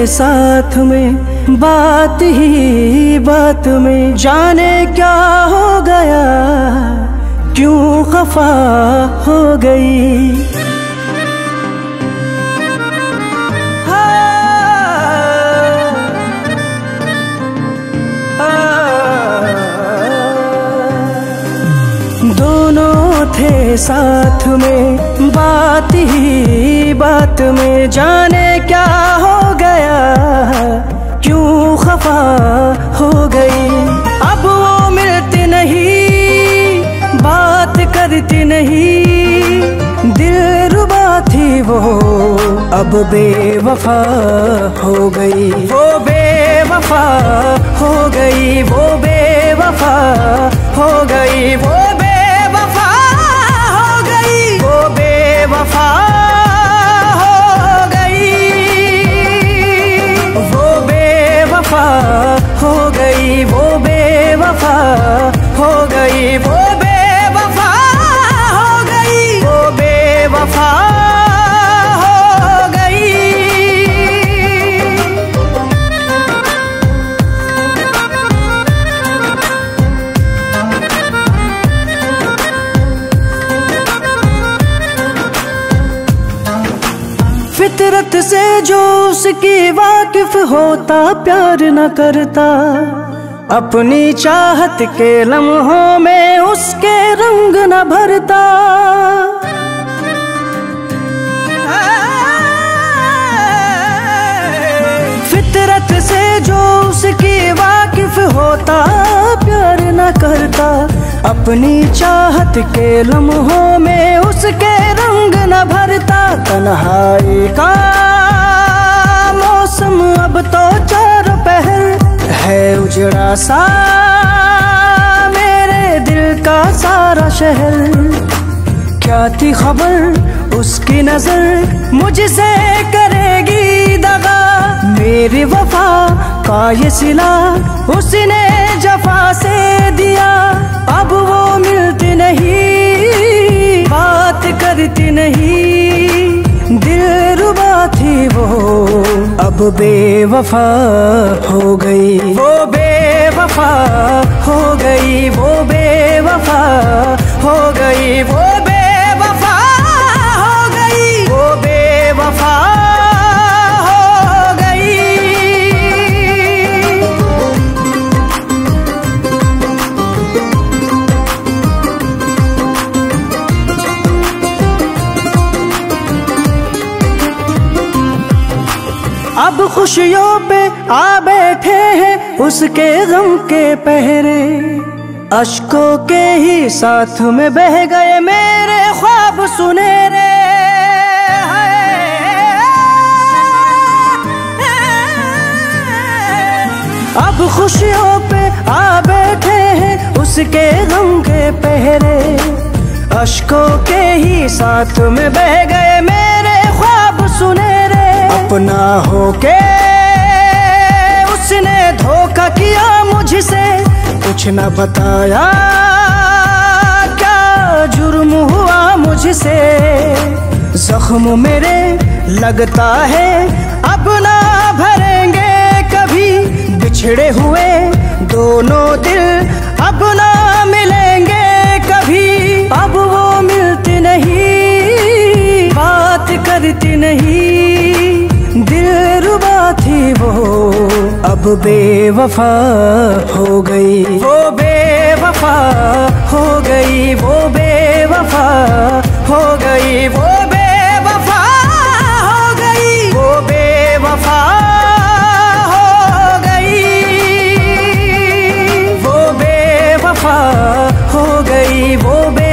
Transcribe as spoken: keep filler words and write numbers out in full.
साथ में बात ही बात में, जाने क्या हो गया क्यों खफा हो गई। दोनों थे साथ में बात ही बात में, जाने क्या हो गया क्यों खफा हो गई। अब वो मिलती नहीं बात करती नहीं, दिल रुबा थी वो अब बेवफा हो गई। वो बेवफा हो गई, वो बेवफा हो गई, वो बेवफा हो गई, वो बेवफा हो गई, वो बेवफा हो गई, वो बेवफा हो गई, वो बेवफा हो गई, वो बेवफा हो गई। फितरत से जो उसकी वाकिफ होता प्यार न करता, अपनी चाहत के लम्हों में उसके रंग न भरता। फितरत से जो उसकी वाकिफ होता प्यार न करता, अपनी चाहत के लम्हों में उसके रंग न भरता। तन्हाई का मौसम अब तो चारों पहर है उजड़ा सा मेरे दिल का सारा शहर। क्या थी खबर उसकी नजर मुझसे करेगी दगा, मेरी वफा का ये सिला उसने जफा से दिया। अब वो मिलती नहीं बात करती नहीं, दिल रुबा थी वो अब बेवफा हो गई। वो बेवफा हो गई, वो बेवफा हो गई, वो बेवफा हो गई, वो बेवफा हो गई। अब खुशियों पे आ बैठे हैं उसके गम के पहरे, अश्कों के ही साथ में बह गए मेरे ख्वाब सुनहरे। अब खुशियों पे आ बैठे हैं उसके गम के पहरे, अश्कों के ही साथ में बह गए मेरे ख्वाब सुनहरे। अपना होके उसने धोखा किया मुझसे, कुछ न बताया क्या जुर्म हुआ मुझसे। जख्म मेरे लगता है अब ना भरेंगे कभी, बिछड़े हुए दोनों दिल अब ना मिलेंगे कभी। अब वो मिलती नहीं बात करती नहीं, दिल रुबा थी वो अब बेवफा हो गई। वो बेवफा हो गई, वो बेवफा हो गई, वो बेवफा हो गई, वो बेवफा हो गई, वो बेवफा हो गई, वो